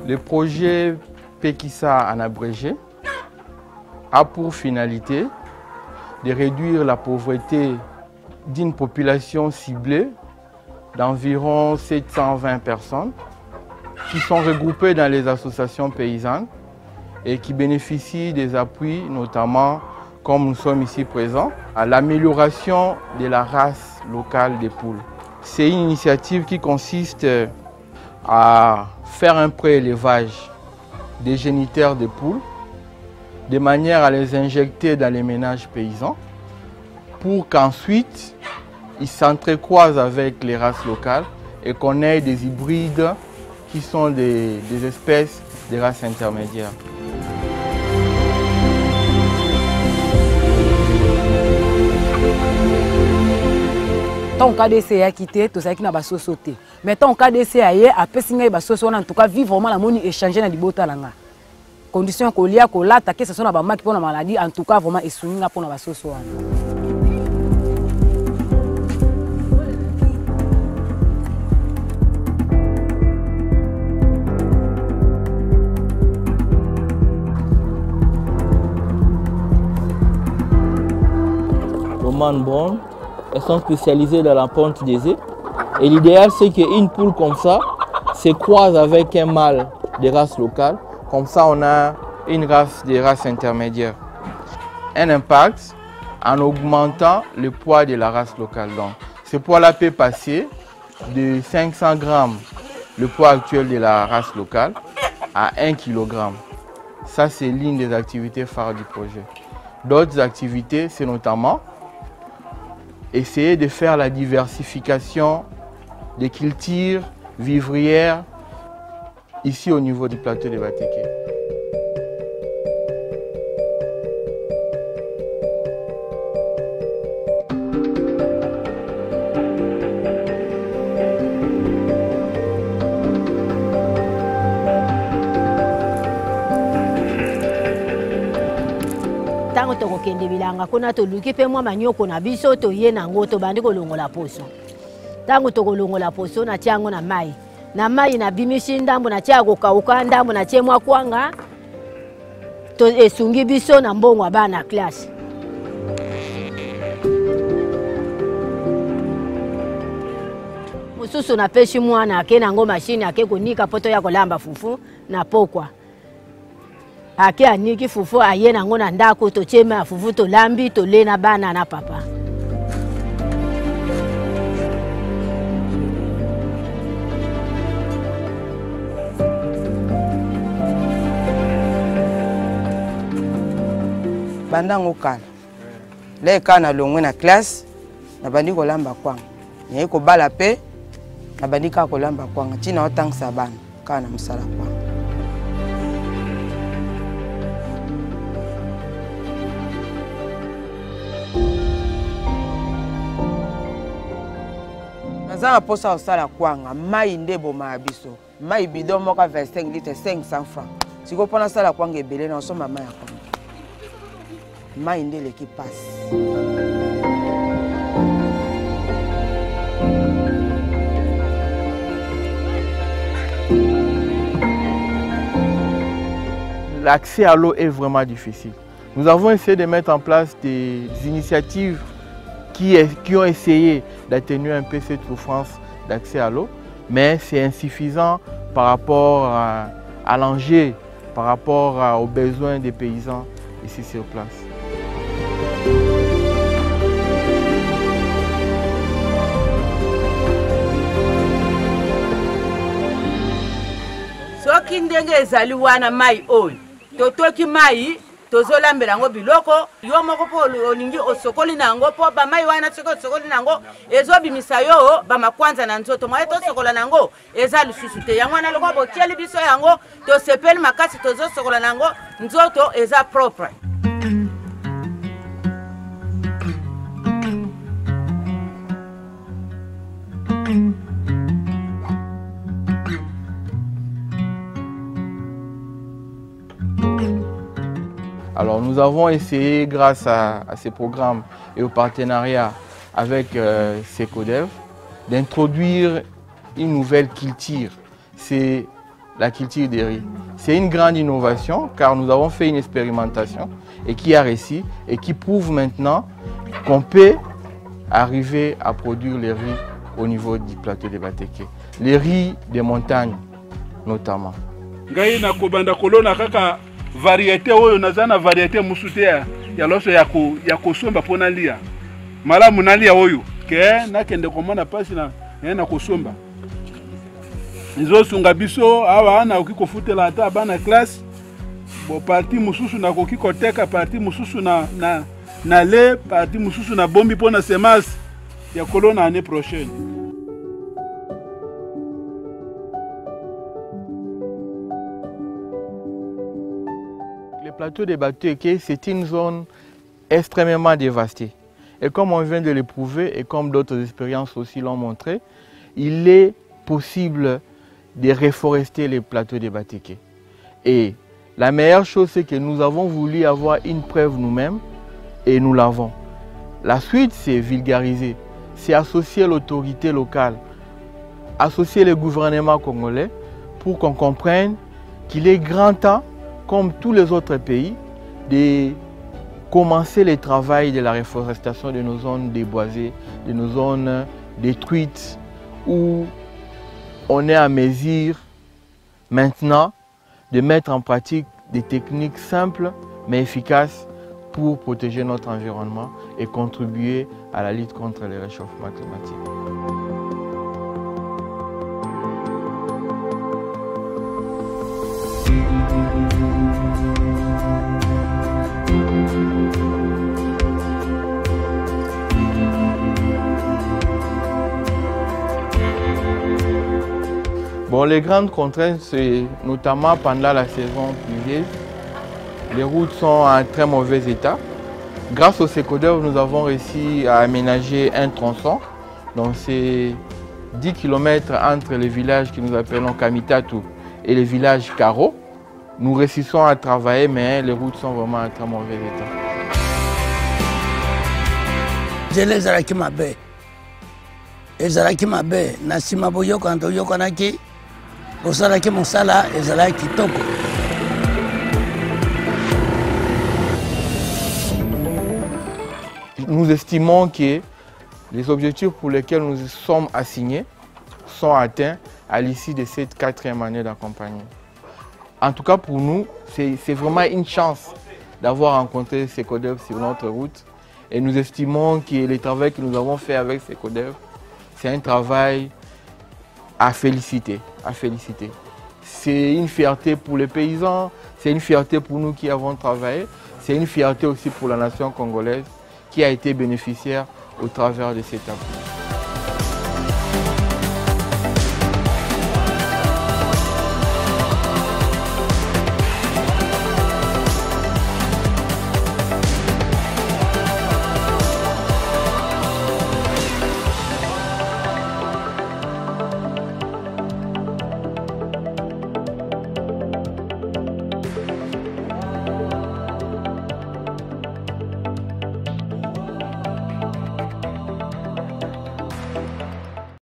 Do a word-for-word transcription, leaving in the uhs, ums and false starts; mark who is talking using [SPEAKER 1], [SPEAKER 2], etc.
[SPEAKER 1] Le projet Pekissa en abrégé a pour finalité de réduire la pauvreté d'une population ciblée d'environ sept cent vingt personnes qui sont regroupées dans les associations paysannes et qui bénéficient des appuis, notamment, comme nous sommes ici présents, à l'amélioration de la race locale des poules. C'est une initiative qui consiste à faire un pré-élevage des géniteurs de poules de manière à les injecter dans les ménages paysans pour qu'ensuite ils s'entrecroisent avec les races locales et qu'on ait des hybrides qui sont des, des espèces de races intermédiaires.
[SPEAKER 2] Tant que D C A quitté, tout ça qui n'a pas sauté. Mais tant que D C A y est, après signer ba sauce, on en tout cas vivre vraiment la monnaie échanger dans les bota langa. Condition qu'on lia qu'on l'a attaqué, ce sont la bama qui pour la maladie, en tout cas vraiment et soumis pour la sauce.
[SPEAKER 3] Roman Brown, elles sont spécialisées dans la ponte des œufs. Et l'idéal, c'est qu'une poule comme ça se croise avec un mâle de race locale. Comme ça, on a une race de race intermédiaire. Un impact en augmentant le poids de la race locale. Donc, ce poids-là peut passer de cinq cents grammes, le poids actuel de la race locale, à un kilogramme. Ça, c'est l'une des activités phares du projet. D'autres activités, c'est notamment essayer de faire la diversification des cultures vivrières ici au niveau du plateau de Bateke.
[SPEAKER 4] Tango toko kende bilanga kuna to luki pe mwa manyoko na biso to ye na ngoto bandi ko longola poso. Tango toko longola poso na tiango na mai. Na mai na bimisi ndambo na tiago kauka ndambo na chemwa kwanga to esungi biso na mbongo bana class. Mususu na peshi mwana akena ngo mashine ake kunika poto ya kolamba fufu na pokwa. Ake aniki fufu ayena ngona ndako to chema fufu to lambi to lena bana na papa.
[SPEAKER 5] Bandango kana. Le kana longwe na classe na bandi ko lamba kwanga. Nye ko bala pe na bandi ka ko lamba kwanga. Tina otangisa bana kana musala kwanga. Nazana posa osala kwanga mai ndebo maabiso mai bidon moka vingt-cinq litres cinq cents francs siko pona sala kwanga ebele na osoma mai kwanga mai ndele ki passe.
[SPEAKER 1] L'accès à l'eau est vraiment difficile. Nous avons essayé de mettre en place des initiatives qui, qui ont essayé d'atténuer un peu cette souffrance d'accès à l'eau, mais c'est insuffisant par rapport à, à l'enjeu, par rapport à, aux besoins des paysans ici sur place.
[SPEAKER 6] Soki ndenge ezali wana mai oyo totoki mai tozolambela ngo biloko yo moko po olingi osokoli nango po ba mai wana soko osokoli nango ezobimisa yo ba makwanza na nzoto mwa to sokola nango eza lisusu te yango na loko botieli biso yango to sepeli makasi tozosokola nango nzoto eza propre.
[SPEAKER 1] Alors nous avons essayé, grâce à, à ces programmes et au partenariat avec euh, Secodev, d'introduire une nouvelle culture. C'est la culture des riz. C'est une grande innovation car nous avons fait une expérimentation et qui a réussi et qui prouve maintenant qu'on peut arriver à produire les riz au niveau du plateau de Bateke. Les riz des montagnes notamment.
[SPEAKER 7] Ngai na kobanda kolona kaka variété oyo nazana variété musute ya ya loso ya ko ya kosomba pona lia. Malamu nalia oyo ke nakende komona pasi na na kosomba. Nizo sunga biso awa na ukikofutela ata bana classe bo parti mususu na kokikoteka parti mususu na na na le parti mususu na bombi pona semence ya kolona année prochaine.
[SPEAKER 1] Le plateau de Bateke, c'est une zone extrêmement dévastée. Et comme on vient de le prouver et comme d'autres expériences aussi l'ont montré, il est possible de reforester les plateaux de Bateke. Et la meilleure chose, c'est que nous avons voulu avoir une preuve nous-mêmes et nous l'avons. La suite, c'est vulgariser, c'est associer l'autorité locale, associer le gouvernement congolais pour qu'on comprenne qu'il est grand temps, comme tous les autres pays, de commencer le travail de la reforestation de nos zones déboisées, de nos zones détruites, où on est à mesure maintenant de mettre en pratique des techniques simples mais efficaces pour protéger notre environnement et contribuer à la lutte contre le réchauffement climatique. Bon, les grandes contraintes, c'est notamment pendant la saison pluvieuse. Les routes sont en très mauvais état. Grâce au SECODEV, nous avons réussi à aménager un tronçon. Donc c'est dix kilomètres entre les villages que nous appelons Kamitatu et les villages Karo. Nous réussissons à travailler, mais les routes sont vraiment en très mauvais état.
[SPEAKER 8] Je les ai mabe. Ezalaki mabe. Nasima boyoko anto yokanaki. Osalaki mosala ezalaki kitoko.
[SPEAKER 1] Nous estimons que les objectifs pour lesquels nous sommes assignés sont atteints à l'issue de cette quatrième année d'accompagnement. En tout cas pour nous, c'est vraiment une chance d'avoir rencontré SECODEV sur notre route. Et nous estimons que le travail que nous avons fait avec SECODEV, c'est un travail à féliciter. À féliciter. C'est une fierté pour les paysans, c'est une fierté pour nous qui avons travaillé, c'est une fierté aussi pour la nation congolaise qui a été bénéficiaire au travers de cet appui.